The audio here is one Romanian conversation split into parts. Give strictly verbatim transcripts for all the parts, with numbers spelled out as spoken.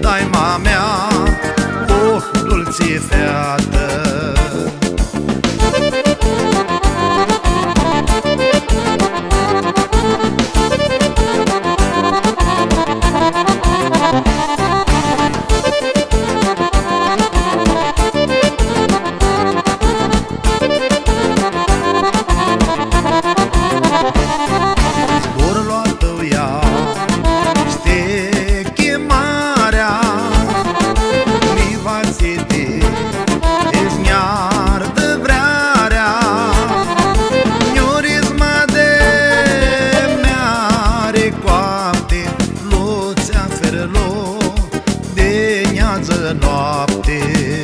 daima mea, oh, dulce fată. Zborul la tău ia este chemarea, mi va ține, îți mi-ardă vrearea, mi-orisma de meare coapte, luțea ferlo de neață noapte.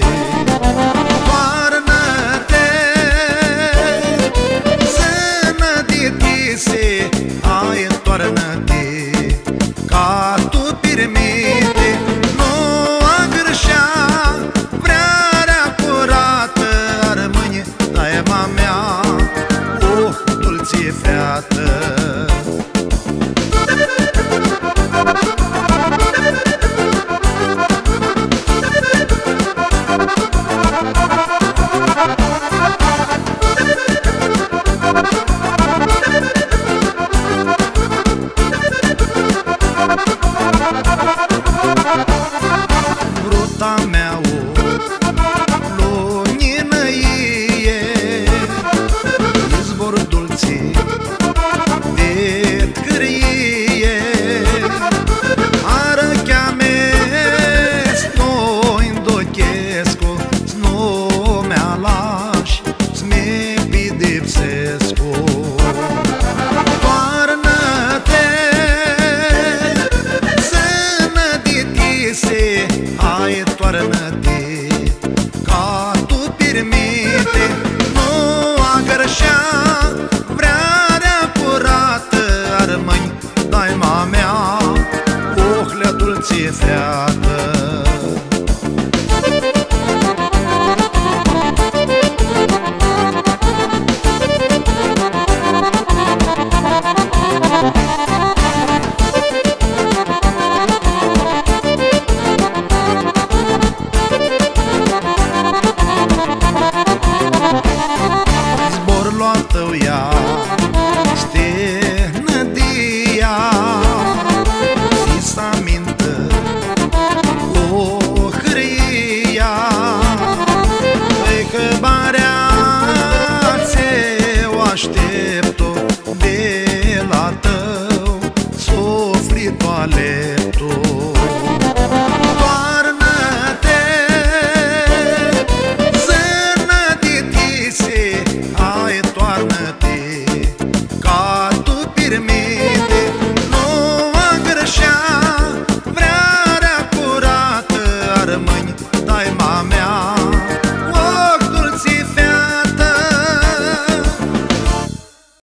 Hai, toarnă-te, ca tu permite, nu a greșea, vrearea curată, rămâne daima mea, oh, dulce fată. Bruta mea o lumină e, izvor dulce de cârie, arăcheame sto indochesco, sno mea lași, sme bidipsesco. Hai, toarnă-te, ca tu permite, nu a greșea, vrearea curată, rămâni daima mea, oh, le dulce fată. Tău ia este nădia, zi-ți amintă o hâria, păi că barea ți-o aștept-o de la tău suflet toaletul. Daima mea,